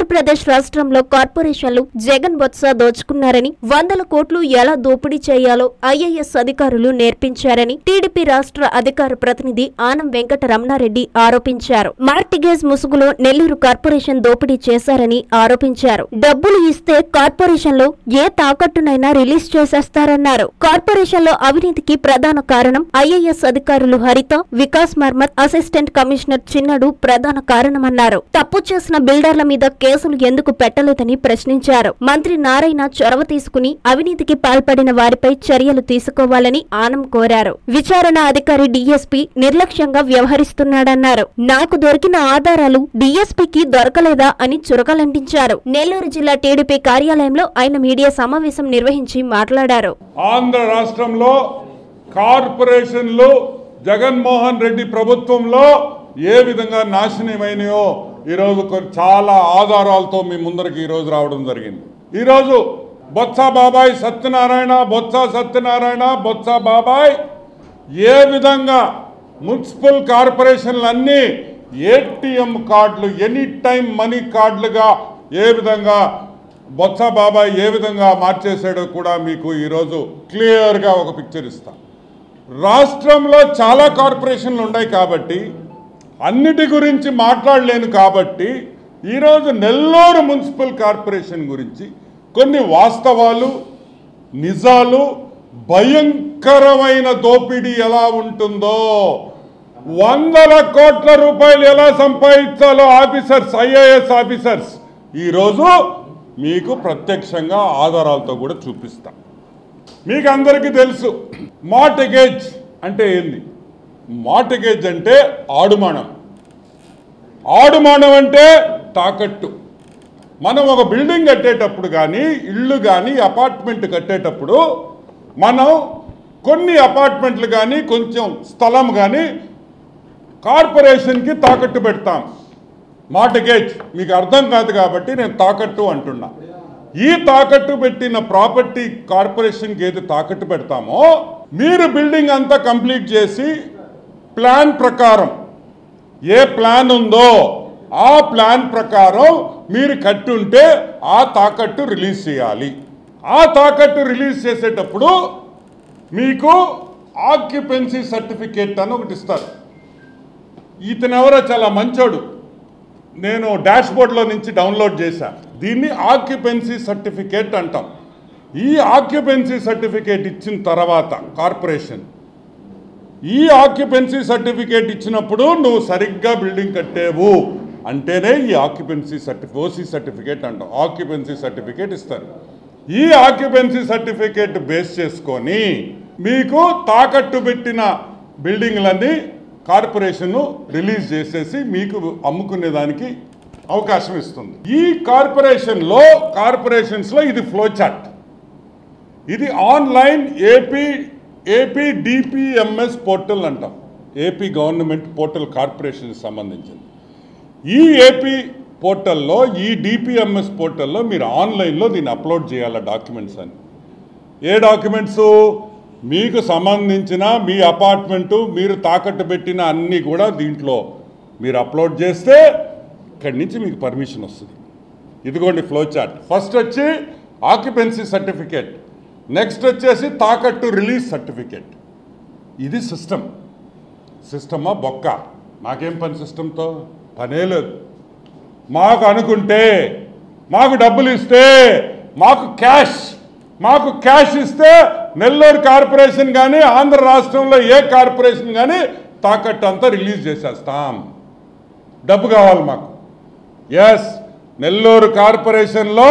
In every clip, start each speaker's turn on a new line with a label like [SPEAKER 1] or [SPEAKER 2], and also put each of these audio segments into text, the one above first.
[SPEAKER 1] ఆంధ్రప్రదేశ్ రాష్ట్రంలో కార్పొరేషన్లు జగన్ బొత్స దోచుకున్నారని, వందల కోట్లు ఎలా దోపిడీ చేయాలో ఐఏఎస్ అధికారులు నేర్పించారని టీడీపీ రాష్ట్ర అధికార ప్రతినిధి ఆనం వెంకట రమణారెడ్డి ఆరోపించారు. మార్టిగేజ్ ముసుగులో నెల్లూరు కార్పొరేషన్ దోపిడీ చేశారని ఆరోపించారు. డబ్బులు ఇస్తే కార్పొరేషన్లో ఏ తాకట్టునైనా రిలీజ్ చేసేస్తారన్నారు. కార్పొరేషన్లో అవినీతికి ప్రధాన కారణం ఐఏఎస్ అధికారులు హరిత, వికాస్ మర్మత్, అసిస్టెంట్ కమిషనర్ చిన్నడు ప్రధాన కారణమన్నారు. తప్పు చేసిన బిల్డర్ల మీద కేసులు ఎందుకు పెట్టలేదని ప్రశ్నించారు. మంత్రి నారాయణ చొరవ తీసుకుని అవినీతికి పాల్పడిన వారిపై చర్యలు తీసుకోవాలని ఆనం కోరారు. విచారణ అధికారి డీఎస్పీ నిర్లక్ష్యంగా వ్యవహరిస్తున్నాడన్నారు. నాకు దొరికిన ఆధారాలు డీఎస్పీకి దొరకలేదా అని చురకలంటించారు. నెల్లూరు జిల్లా టీడీపీ కార్యాలయంలో ఆయన మీడియా సమావేశం నిర్వహించి మాట్లాడారు.
[SPEAKER 2] ఆంధ్ర రాష్ట్రంలో కార్పొరేషన్లు జగన్మోహన్ రెడ్డి ప్రభుత్వంలో ఏ విధంగా నాశనమైనాయో ఈరోజు చాలా ఆధారాలతో మీ ముందరికి ఈరోజు రావడం జరిగింది. ఈరోజు బొత్స బాబాయ్ ఏ విధంగా మున్సిపల్ కార్పొరేషన్లన్నీ ఏటీఎం కార్డులు, ఎనీ టైం మనీ కార్డులుగా ఏ విధంగా బొత్స బాబాయ్ ఏ విధంగా మార్చేశాడో కూడా మీకు ఈరోజు క్లియర్గా ఒక పిక్చర్ ఇస్తాం. రాష్ట్రంలో చాలా కార్పొరేషన్లు ఉన్నాయి కాబట్టి అన్నిటి గురించి మాట్లాడలేను కాబట్టి ఈరోజు నెల్లూరు మున్సిపల్ కార్పొరేషన్ గురించి కొన్ని వాస్తవాలు, నిజాలు, భయంకరమైన దోపిడీ ఎలా ఉంటుందో, వందల కోట్ల రూపాయలు ఎలా సంపాదించాలో ఆఫీసర్స్, ఐఏఎస్ ఆఫీసర్స్ ఈరోజు మీకు ప్రత్యక్షంగా ఆధారాలతో కూడా చూపిస్తా. మీకు అందరికీ తెలుసు మార్టిగేజ్ అంటే ఏంది. మార్టిగేజ్ అంటే ఆడుమానం. ఆడుమానం అంటే తాకట్టు. మనం ఒక బిల్డింగ్ కట్టేటప్పుడు కానీ, ఇళ్ళు కానీ, అపార్ట్మెంట్ కట్టేటప్పుడు మనం కొన్ని అపార్ట్మెంట్లు కానీ, కొంచెం స్థలం కానీ కార్పొరేషన్కి తాకట్టు పెడతాం. మార్టిగేజ్ మీకు అర్థం కాదు కాబట్టి నేను తాకట్టు అంటున్నా. ఈ తాకట్టు పెట్టిన ప్రాపర్టీ కార్పొరేషన్కి ఏది తాకట్టు పెడతామో, మీరు బిల్డింగ్ అంతా కంప్లీట్ చేసి ప్లాన్ ప్రకారం ఏ ప్లాన్ ఉందో ఆ ప్లాన్ ప్రకారం మీరు కట్టుంటే ఆ తాకట్టు రిలీజ్ చేయాలి. ఆ తాకట్టు రిలీజ్ చేసేటప్పుడు మీకు ఆక్యుపెన్సీ సర్టిఫికేట్ అని ఒకటి ఇస్తారు. ఇతను ఎవరో చాలా మంచోడు, నేను డాష్ బోర్డ్లో నుంచి డౌన్లోడ్ చేశాను. దీన్ని ఆక్యుపెన్సీ సర్టిఫికేట్ అంటాం. ఈ ఆక్యుపెన్సీ సర్టిఫికేట్ ఇచ్చిన తర్వాత కార్పొరేషన్ ఈ ఆక్యుపెన్సీ సర్టిఫికేట్ ఇచ్చినప్పుడు నువ్వు సరిగ్గా బిల్డింగ్ కట్టేవు అంటేనే ఈ ఆక్యుపెన్సీ ఓసీ సర్టిఫికేట్ అంటాం. ఆక్యుపెన్సీ సర్టిఫికేట్ ఇస్తారు. ఈ ఆక్యుపెన్సీ సర్టిఫికేట్ బేస్ చేసుకొని మీకు తాకట్టు పెట్టిన బిల్డింగ్లన్నీ కార్పొరేషన్ రిలీజ్ చేసేసి మీకు అమ్ముకునేదానికి అవకాశం ఇస్తుంది. ఈ కార్పొరేషన్స్లో ఇది ఫ్లో చార్ట్. ఇది ఆన్లైన్ ఏపీ డిపిఎంఎస్ పోర్టల్ అంటాం. ఏపీ గవర్నమెంట్ పోర్టల్ కార్పొరేషన్కి సంబంధించింది. ఈ ఏపీ పోర్టల్లో, ఈ డిపిఎంఎస్ పోర్టల్లో మీరు ఆన్లైన్లో దీన్ని అప్లోడ్ చేయాలి డాక్యుమెంట్స్ అని. ఏ డాక్యుమెంట్స్? మీకు సంబంధించిన మీ అపార్ట్మెంటు, మీరు తాకట్టు పెట్టిన అన్నీ కూడా దీంట్లో మీరు అప్లోడ్ చేస్తే ఇక్కడి నుంచి మీకు పర్మిషన్ వస్తుంది. ఇదిగోండి ఫ్లో చార్ట్. ఫస్ట్ వచ్చి ఆక్యుపెన్సీ సర్టిఫికేట్, నెక్స్ట్ వచ్చేసి తాకట్టు రిలీజ్ సర్టిఫికేట్. ఇది సిస్టమా బొక్క. నాకేం పని సిస్టంతో? పనే లేదు. మాకు అనుకుంటే, మాకు డబ్బులు ఇస్తే, మాకు క్యాష్ ఇస్తే నెల్లూరు కార్పొరేషన్ కానీ, ఆంధ్ర రాష్ట్రంలో ఏ కార్పొరేషన్ కానీ తాకట్టు అంతా రిలీజ్ చేసేస్తాం. డబ్బు కావాలి మాకు. ఎస్, నెల్లూరు కార్పొరేషన్లో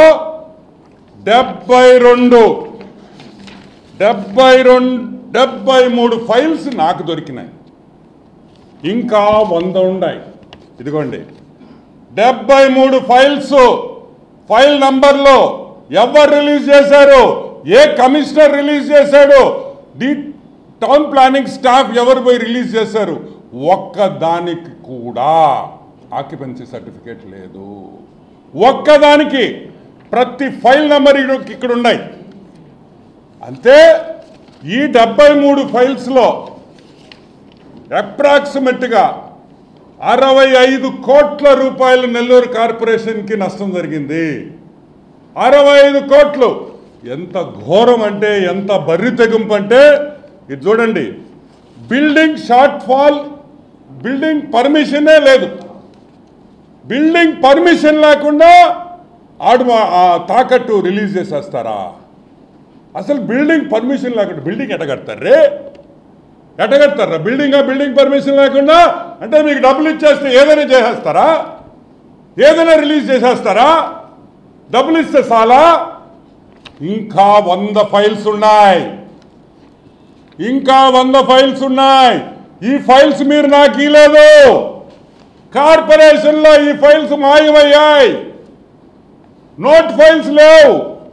[SPEAKER 2] 73 ఫైల్స్ నాకు దొరికినాయి. ఇంకా 100 ఉన్నాయి. ఇదిగోండి 73 ఫైల్స్. ఫైల్ నంబర్లో ఎవరు రిలీజ్ చేశారు, ఏ కమిషనర్ రిలీజ్ చేశాడు, టౌన్ ప్లానింగ్ స్టాఫ్ ఎవరు పోయి రిలీజ్ చేశారు, ఒక్కదానికి కూడా ఆక్యుపెన్సీ సర్టిఫికేట్ లేదు. ఒక్కదానికి. ప్రతి ఫైల్ నెంబర్ ఇక్కడ ఉన్నాయి. అంతే. ఈ 73 ఫైల్స్లో అప్రాక్సిమేట్గా 65 కోట్ల రూపాయలు నెల్లూరు కార్పొరేషన్కి నష్టం జరిగింది. 65 కోట్లు. ఎంత ఘోరం అంటే, ఎంత బర్రి తెగింపు అంటే, ఇది చూడండి. బిల్డింగ్ షార్ట్ ఫాల్, బిల్డింగ్ పర్మిషనే లేదు. బిల్డింగ్ పర్మిషన్ లేకుండా తాకట్టు రిలీజ్ చేసేస్తారా? అసలు బిల్డింగ్ పర్మిషన్ లేకుండా బిల్డింగ్ ఎట్టగడతారే? ఎట్టగడతారా బిల్డింగ్ పర్మిషన్ లేకుండా? అంటే మీకు డబ్బులు ఇచ్చేస్తే ఏదైనా చేసేస్తారా? ఏదైనా రిలీజ్ చేసేస్తారా? డబ్బులు ఇస్తే చాలా. ఇంకా 100 ఫైల్స్ ఉన్నాయి. ఇంకా 100 ఫైల్స్ ఉన్నాయి. ఈ ఫైల్స్ మీరు నాకు ఇవ్వలేదు. కార్పొరేషన్లో ఈ ఫైల్స్ మాయమయ్యాయి. నోట్ ఫైల్స్ లేవు.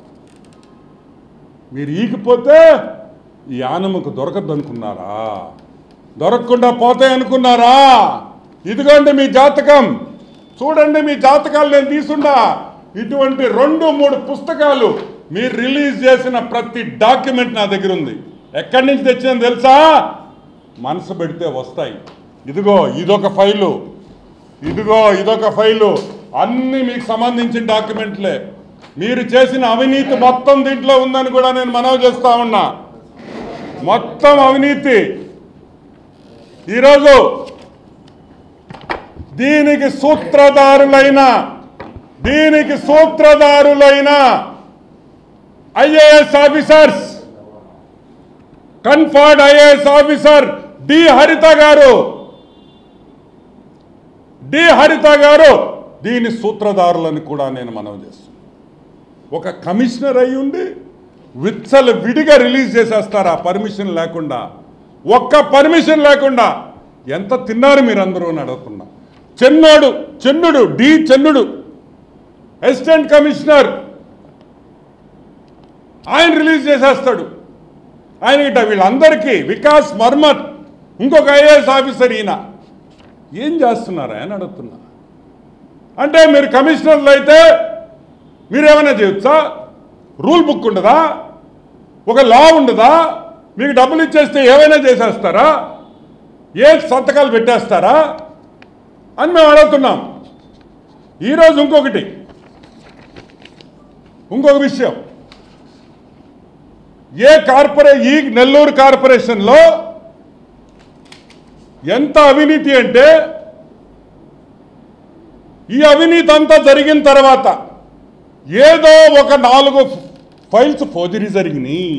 [SPEAKER 2] మీరు ఈగిపోతే ఈ ఆనముకు దొరకద్దు అనుకున్నారా? దొరకకుండా పోతాయి అనుకున్నారా? ఇదిగోండి మీ జాతకం. చూడండి మీ జాతకాలు నేను తీసుండా. ఇటువంటి 2-3 పుస్తకాలు మీరు రిలీజ్ చేసిన ప్రతి డాక్యుమెంట్ నా దగ్గర ఉంది. ఎక్కడి నుంచి తెచ్చిందని తెలుసా? మనసు పెడితే వస్తాయి. ఇదిగో ఇదొక ఫైలు, ఇదిగో ఇదొక ఫైలు. అన్నీ మీకు సంబంధించిన డాక్యుమెంట్లే. మీరు చేసిన అవినీతి మొత్తం దీంట్లో ఉందని కూడా నేను మనవి చేస్తా ఉన్నా. మొత్తం అవినీతి. ఈరోజు దీనికి సూత్రధారులైన IAS officers, conferred IAS officer D Haritha గారు దీని సూత్రధారులని కూడా నేను మనవి చేస్తున్నాను. ఒక కమిషనర్ అయి ఉండి విచ్చలు విడిగా రిలీజ్ చేసేస్తారా పర్మిషన్ లేకుండా? ఒక్క పర్మిషన్ లేకుండా. ఎంత తిన్నారు మీరందరూ అని అడుగుతున్నా. చెన్నుడు అసిస్టెంట్ కమిషనర్, ఆయన రిలీజ్ చేసేస్తాడు. ఆయన వీళ్ళందరికీ వికాస్ మర్మత్, ఇంకొక ఐఏఎస్ ఆఫీసర్, ఈయన ఏం చేస్తున్నారా అని అడుగుతున్నా. అంటే మీరు కమిషనర్లు అయితే మీరేమైనా చేయొచ్చా? రూల్ బుక్ ఉండదా? ఒక లా ఉండదా? మీకు డబ్బులు ఇచ్చేస్తే ఏమైనా చేసేస్తారా? ఏ సంతకాలు పెట్టేస్తారా అని మేము అడుగుతున్నాం. ఈరోజు ఇంకొక విషయం. ఈ నెల్లూరు కార్పొరేషన్లో ఎంత అవినీతి అంటే, ఈ అవినీతి అంతా జరిగిన తర్వాత ఏదో ఒక 4 ఫైల్స్ ఫోర్జరీ జరిగినాయి.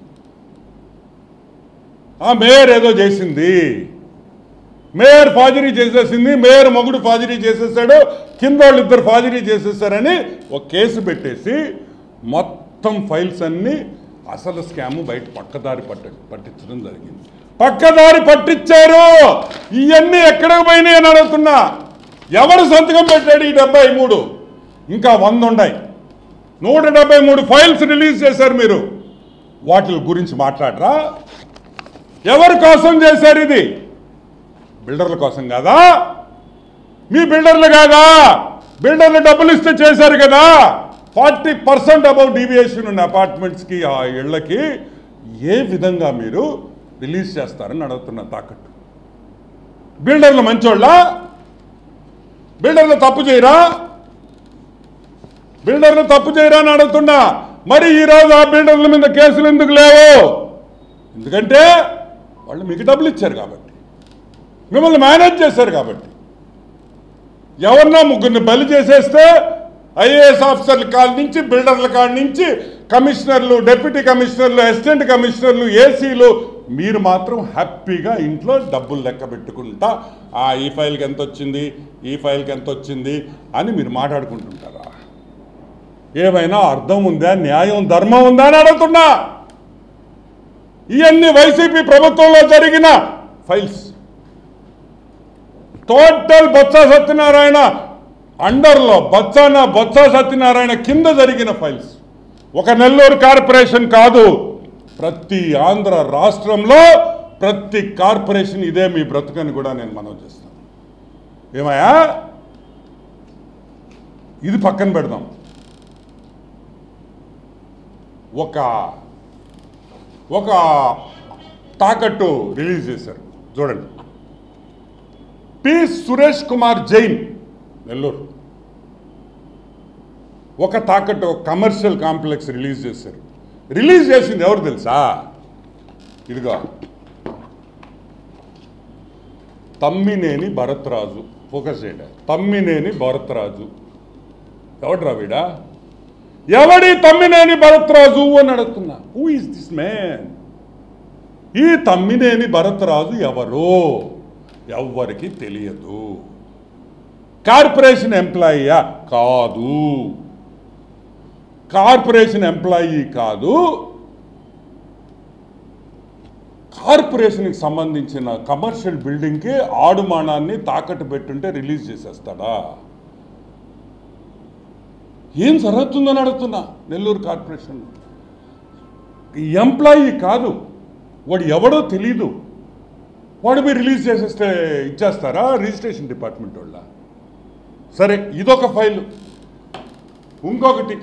[SPEAKER 2] ఆ మేయర్ ఏదో చేసింది, మేయర్ ఫార్జరీ చేసేసింది, మేయర్ మొగుడు ఫార్జరీ చేసేసాడు, కింద వాళ్ళు 2 ఫార్జరీ చేసేసారని ఒక కేసు పెట్టేసి మొత్తం ఫైల్స్ అన్నీ అసలు స్కాము బయట పక్కదారి పట్టించడం జరిగింది. పక్కదారి పట్టించారు. ఇవన్నీ ఎక్కడికి పోయినాయి అని అడుగుతున్నా. ఎవరు సంతకం పెట్టాడు ఈ 73? ఇంకా 100 ఉన్నాయి. 173 ఫైల్స్ రిలీజ్ చేశారు మీరు. వాటి గురించి మాట్లాడరా? ఎవరి కోసం చేశారు ఇది? బిల్డర్ల కోసం కాదా? మీ బిల్డర్లు కాదా? బిల్డర్లు డబ్బులు ఇస్తే చేశారు కదా. 40% అబౌవ్ డీవియేషన్ ఉన్న అపార్ట్మెంట్స్కి, ఆ ఇళ్లకి ఏ విధంగా మీరు రిలీజ్ చేస్తారని అడుగుతున్న తాకట్టు. బిల్డర్లు మంచోళ్ళ? బిల్డర్లు తప్పు చేయరా? బిల్డర్లు తప్పు చేయరా అని అడుగుతున్నా. మరి ఈరోజు ఆ బిల్డర్ల మీద కేసులు ఎందుకు లేవు? ఎందుకంటే వాళ్ళు మీకు డబ్బులు ఇచ్చారు కాబట్టి, మిమ్మల్ని మేనేజ్ చేశారు కాబట్టి. ఎవరన్నా 3 బలి చేసేస్తే ఐఏఎస్ ఆఫీసర్ల కాడ నుంచి, బిల్డర్ల కాడ నుంచి, కమిషనర్లు, డిప్యూటీ కమిషనర్లు, అసిస్టెంట్ కమిషనర్లు, ఏసీలు, మీరు మాత్రం హ్యాపీగా ఇంట్లో డబ్బులు లెక్క పెట్టుకుంటా ఈ ఫైల్కి ఎంత వచ్చింది, ఈ ఫైల్కి ఎంత వచ్చింది అని మీరు మాట్లాడుకుంటుంటారా? ఏమైనా అర్థం ఉందా? న్యాయం, ధర్మం ఉందా అని అడుగుతున్నా. ఇవన్నీ వైసీపీ ప్రభుత్వంలో జరిగిన ఫైల్స్. టోటల్ బొత్స సత్యనారాయణ అండర్లో బొత్స సత్యనారాయణ కింద జరిగిన ఫైల్స్. ఒక నెల్లూరు కార్పొరేషన్ కాదు, ప్రతి ఆంధ్ర రాష్ట్రంలో ప్రతి కార్పొరేషన్ ఇదే మీ బ్రతుకని కూడా నేను మనవి చేస్తాను. ఏమయ్యా, ఇది పక్కన పెడదాం. ఒక తాకట్టు రిలీజ్ చేశారు చూడండి. పి సురేష్ కుమార్ జైన్ నెల్లూరు ఒక తాకట్టు కమర్షియల్ కాంప్లెక్స్ రిలీజ్ చేశారు. రిలీజ్ చేసింది ఎవరు తెలుసా? ఇదిగో తమ్మినేని భరత్రాజు. ఫోకస్ చేయడా? తమ్మినేని భరత్రాజు ఎవడ్రా వీడా? ఎవడి తమ్మినేని భరత్రాజు అని అడుగుతున్నా. Who is this man? ఈ తమ్మినేని భరత్రాజు ఎవరో ఎవ్వరికి తెలియదు. కార్పొరేషన్ ఎంప్లాయీయా? కాదు. కార్పొరేషన్ ఎంప్లాయీ కాదు. కార్పొరేషన్కి సంబంధించిన కమర్షియల్ బిల్డింగ్కి ఆడుమానాన్ని తాకట్టు పెట్టుంటే రిలీజ్ చేసేస్తాడా? ఏం జరుగుతుందని అడుగుతున్నా. నెల్లూరు కార్పొరేషన్ ఎంప్లాయీ కాదు, వాడు ఎవడో తెలీదు, వాడు మీరు రిలీజ్ చేసేస్తే ఇచ్చేస్తారా రిజిస్ట్రేషన్ డిపార్ట్మెంట్ వాళ్ళ? సరే, ఇదొక ఫైల్. ఇంకొకటి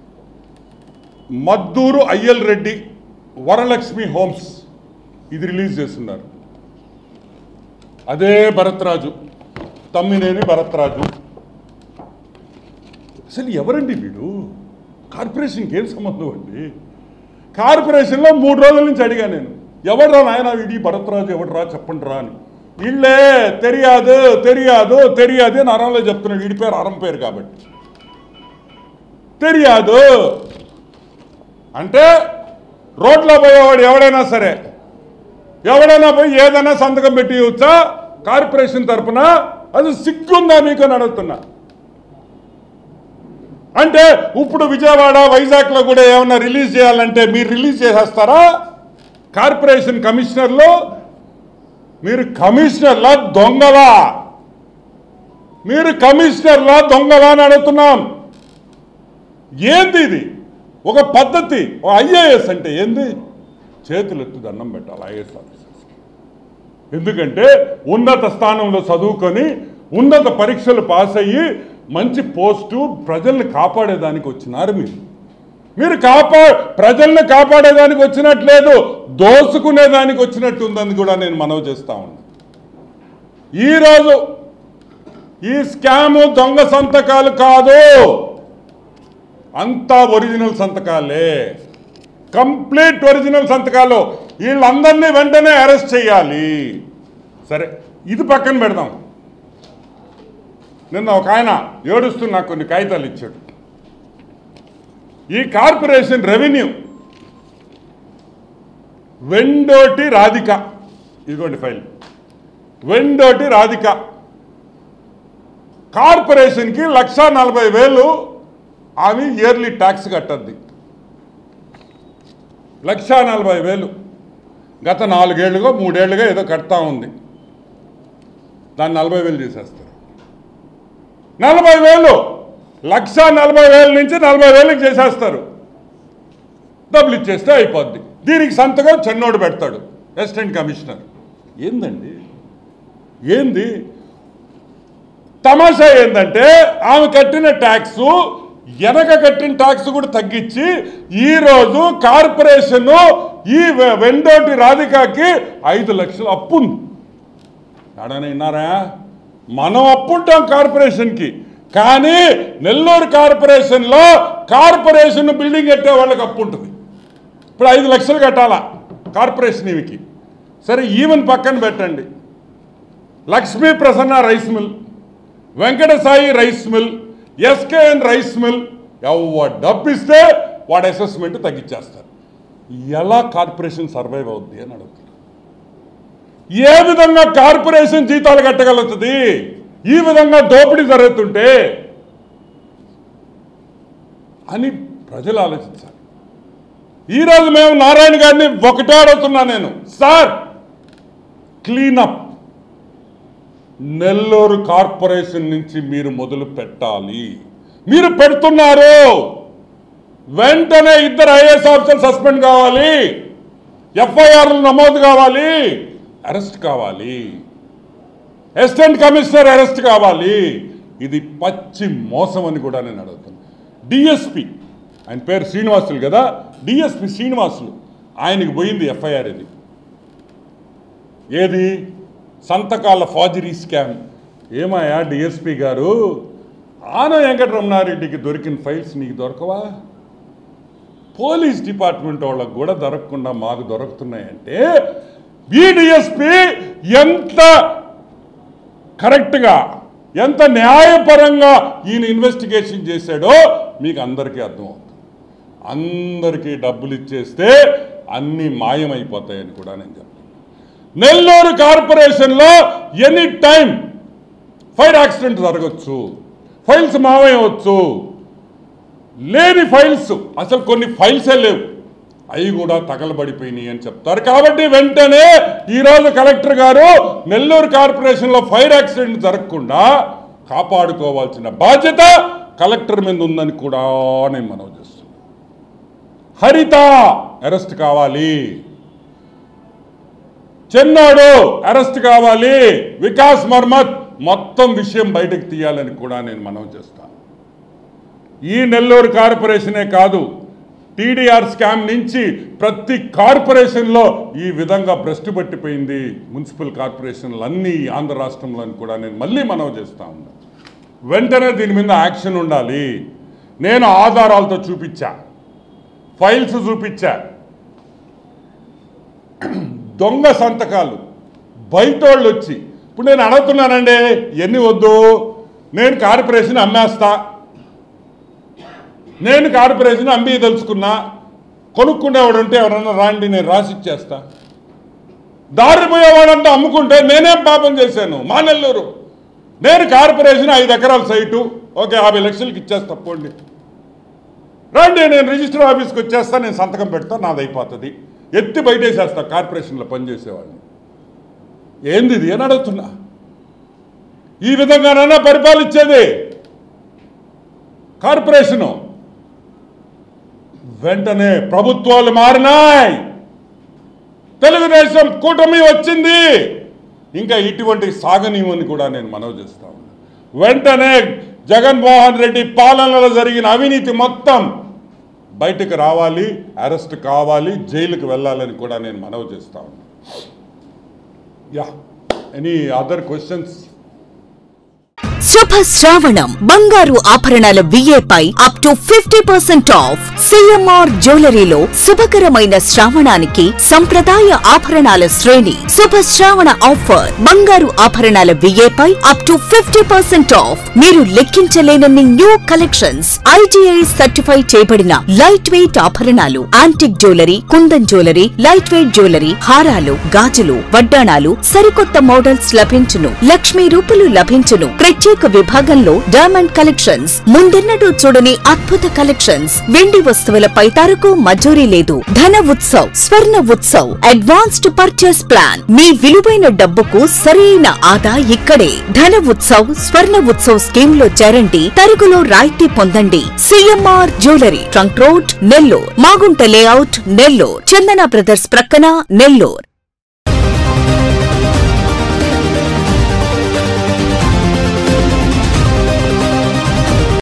[SPEAKER 2] మద్దూరు అయ్యల్ రెడ్డి వరలక్ష్మి హోమ్స్, ఇది రిలీజ్ చేస్తున్నారు. అదే భరత్రాజు, తమ్మినేని భరత్రాజు. అసలు ఎవరండి వీడు? కార్పొరేషన్కి ఏం సంబంధం అండి? కార్పొరేషన్లో 3 రోజుల నుంచి అడిగా నేను, ఎవడ్రా నాయన వీడి భరత్రాజు, ఎవడ్రా చెప్పండి రా అని. వీళ్ళే తెలియదు తెలియదు తెలియదు అని అరంలో చెప్తున్నాడు. వీడి పేరు అరం పేరు కాబట్టి తెలియదు అంటే రోడ్లో పోయేవాడు ఎవడైనా సరే, ఎవడైనా పోయి ఏదైనా సంతకం పెట్టి ఇవ్వచ్చా కార్పొరేషన్ తరఫున? అది సిగ్గుందా మీకు అని అడుగుతున్నా. అంటే ఇప్పుడు విజయవాడ వైజాగ్లో కూడా ఏమన్నా రిలీజ్ చేయాలంటే మీరు రిలీజ్ చేసేస్తారా? కార్పొరేషన్ కమిషనర్లు మీరు కమిషనర్లా దొంగలా? మీరు కమిషనర్లా దొంగలా అని అడుగుతున్నాం. ఏంది ఇది? ఒక పద్ధతి. ఐఏఎస్ అంటే ఏంది? చేతులెత్తి దండం పెట్టాలి ఐఏఎస్ ఆఫీసర్స్కి. ఎందుకంటే ఉన్నత స్థానంలో చదువుకొని ఉన్నత పరీక్షలు పాస్ అయ్యి మంచి పోస్టు ప్రజల్ని కాపాడేదానికి వచ్చినారు మీరు. మీరు ప్రజల్ని కాపాడేదానికి వచ్చినట్లేదు, దోసుకునేదానికి వచ్చినట్టు ఉందని కూడా నేను మనవి చేస్తా ఉన్నా. ఈరోజు ఈ స్కాము దొంగ సంతకాలు కాదు, అంతా ఒరిజినల్ సంతకాలే, కంప్లీట్ ఒరిజినల్ సంతకాలు. వీళ్ళందరినీ వెంటనే అరెస్ట్ చేయాలి. సరే, ఇది పక్కన పెడదాం. నిన్న ఒక ఆయన ఏడుస్తూ నాకు కొన్ని కాగితాలు ఇచ్చాడు. ఈ కార్పొరేషన్ రెవెన్యూ వెండోటి రాధిక, ఇదిగోండి ఫైల్. వెండోటి రాధిక కార్పొరేషన్కి 1,40,000 ఆమె ఇయర్లీ ట్యాక్స్ కట్టద్ది. 1,40,000 గత 4 ఏళ్ళుగా 3 ఏళ్ళుగా ఏదో కడతా ఉంది. దాన్ని 40,000 చేసేస్తారు. 40,000 1,40,000 నుంచి 40,000కి చేసేస్తారు. డబ్బులు ఇచ్చేస్తే అయిపోద్ది. దీనికి సంతకం చెన్నోడు పెడతాడు అసిస్టెంట్ కమిషనర్. ఏందండి? ఏంది తమాషా? ఏంటంటే ఆమె కట్టిన ట్యాక్స్, వెనక కట్టిన ట్యాక్స్ కూడా తగ్గించి ఈరోజు కార్పొరేషన్ ఈ వెండోటి రాధికకి 5 లక్షలు అప్పు ఉంది. ఎడనే విన్నారా? మనం అప్పుంటాం కార్పొరేషన్కి, కానీ నెల్లూరు కార్పొరేషన్లో కార్పొరేషన్ బిల్డింగ్ కట్టే వాళ్ళకి అప్పు ఉంటుంది. ఇప్పుడు 5 లక్షలు కట్టాలా కార్పొరేషన్ ఈమెకి. సరే, ఈమెను పక్కన పెట్టండి. Lakshmi Prasanna rice mill, Venkata Sai rice mill, SKN rice mill, ఎవరు డబ్బు ఇస్తే వాడు అసెస్మెంట్ తగ్గించేస్తారు. ఎలా కార్పొరేషన్ సర్వైవ్ అవుద్ది అని అడుగుతారు. ఏ విధంగా కార్పొరేషన్ జీతాలు కట్టగలుగుతుంది ఈ విధంగా దోపిడీ జరుగుతుంటే అని ప్రజలు ఆలోచించాలి. ఈరోజు మేము నారాయణ గారిని ఒకటే అడుగుతున్నా నేను, సార్ క్లీనప్ నెల్లూరు కార్పొరేషన్ నుంచి మీరు మొదలు పెట్టాలి. మీరు పెడుతున్నారు, వెంటనే 2 ఐఏఎస్ ఆఫీసర్లు సస్పెండ్ కావాలి, ఎఫ్ఐఆర్లు నమోదు కావాలి, అరెస్ట్ కావాలి, అసిస్టెంట్ కమిషనర్ అరెస్ట్ కావాలి. ఇది పచ్చి మోసం అని కూడా నేను అడుగుతాను. డిఎస్పి, ఆయన పేరు శ్రీనివాసులు కదా, డిఎస్పి శ్రీనివాసులు, ఆయనకి పోయింది ఎఫ్ఐఆర్. ఇది ఏది? సంతకాల ఫార్జరీ స్కామ్. ఏమాయా డిఎస్పీ గారు, ఆనం వెంకటరమణారెడ్డికి దొరికిన ఫైల్స్ నీకు దొరకవా? పోలీస్ డిపార్ట్మెంట్ వాళ్ళకు కూడా దొరకకుండా మాకు దొరుకుతున్నాయంటే ఈ డిఎస్పీ ఎంత కరెక్ట్గా, ఎంత న్యాయపరంగా ఈయన ఇన్వెస్టిగేషన్ చేశాడో మీకు అందరికీ అర్థమవుతుంది. అందరికీ డబ్బులు ఇచ్చేస్తే అన్నీ మాయమైపోతాయని కూడా నేను చెప్తాను. నెల్లూరు కార్పొరేషన్లో ఎనీ టైం ఫైర్ యాక్సిడెంట్ జరగచ్చు, ఫైల్స్ మాయమవచ్చు. లేని ఫైల్స్, అసలు కొన్ని ఫైల్సే లేవు, అవి కూడా తగలబడిపోయినాయి అని చెప్తారు. కాబట్టి వెంటనే ఈరోజు కలెక్టర్ గారు నెల్లూరు కార్పొరేషన్లో ఫైర్ యాక్సిడెంట్ జరగకుండా కాపాడుకోవాల్సిన బాధ్యత కలెక్టర్ మీద ఉందని కూడా నేను మనవి చేస్తున్నాను. హరిత అరెస్ట్ కావాలి, చెన్నాడు అరెస్ట్ కావాలి, వికాస్ మర్మత్ మొత్తం విషయం బయటకు తీయాలని కూడా నేను మనవి చేస్తాను. ఈ నెల్లూరు కార్పొరేషనే కాదు, టీడీఆర్ స్కామ్ నుంచి ప్రతి కార్పొరేషన్లో ఈ విధంగా భ్రష్టు పట్టిపోయింది. మున్సిపల్ కార్పొరేషన్లు అన్నీ ఆంధ్ర రాష్ట్రంలో కూడా నేను మళ్ళీ మనవి చేస్తా ఉన్నాను. వెంటనే దీని మీద యాక్షన్ ఉండాలి. నేను ఆధారాలతో చూపించా, ఫైల్స్ చూపించా, దొంగ సంతకాలు బయటోళ్ళు వచ్చి. ఇప్పుడు నేను అడుగుతున్నానండి, ఎన్ని వద్దు, నేను కార్పొరేషన్ అమ్మేస్తా, నేను కార్పొరేషన్ అమ్మి తెలుసుకున్నా, కొనుక్కునేవాడు ఉంటే ఎవరన్నా రాండి నేను రాసిచ్చేస్తా. దారిపోయేవాడంతా అమ్ముకుంటే నేనేం పాపం చేశాను? మా నెల్లూరు, నేను కార్పొరేషన్ 5 ఎకరాల సైటు, ఓకే 50 లక్షలకి ఇచ్చేస్తా, తప్పండి రండి, నేను రిజిస్టర్ ఆఫీస్కి వచ్చేస్తా, నేను సంతకం పెడతా, నాది అయిపోతుంది, ఎత్తి బయటేసేస్తా కార్పొరేషన్లో పనిచేసేవాడిని. ఏంది ఇది అని అడుగుతున్నా. ఈ విధంగానైనా పరిపాలించేది కార్పొరేషను. వెంటనే ప్రభుత్వాలు మారినాయి, తెలుగుదేశం కూటమి వచ్చింది, ఇంకా ఇటువంటి సాగనీయమని కూడా నేను మనవి చేస్తా ఉన్నా. వెంటనే జగన్మోహన్ రెడ్డి పాలనలో జరిగిన అవినీతి మొత్తం బయటకు రావాలి, అరెస్ట్ కావాలి, జైలుకు వెళ్ళాలని కూడా నేను మనవి చేస్తా ఉన్నా. Yeah, any other questions?
[SPEAKER 3] శుభ శ్రావణం బంగారు ఆభరణాల విఏపై అప్ టు 50% ఆఫ్. సిఎంఆర్ జ్యువెలరీలో శుభకరమైన శ్రావణానికి సంప్రదాయ ఆభరణాల శ్రేణి. శుభ శ్రావణ ఆఫర్ బంగారు ఆభరణాల విఏపై అప్ టు 50% ఆఫ్. మీరు లెక్కించలేనన్ని న్యూ కలెక్షన్స్, ఐటీఐ సర్టిఫై చేయబడిన లైట్ వెయిట్ ఆభరణాలు, antique jewellery, kundan jewellery, light weight jewellery, హారాలు, గాజులు, వడ్డాణాలు, సరికొత్త మోడల్స్ లభించును. లక్ష్మీ రూపులు లభించును. ప్రత్యేక విభాగంలో డైమండ్ కలెక్షన్స్, ముందెన్నడూ చూడని అద్భుత కలెక్షన్స్. వెండి వస్తువులపై తరకు మజూరీ లేదు. Dhana Utsav, Swarna Utsav, advanced purchase plan. మీ విలువైన డబ్బుకు సరైన ఆదా ఇక్కడే. ధన ఉత్సవ్, స్వర్ణ ఉత్సవ్ స్కీమ్ లో చేరండి, తరుగులో రాయితీ పొందండి. CMR jewellery, trunk road, Nellore. Magunta layout, Nellore. Chandana brothers ప్రక్కన, నెల్లూరు.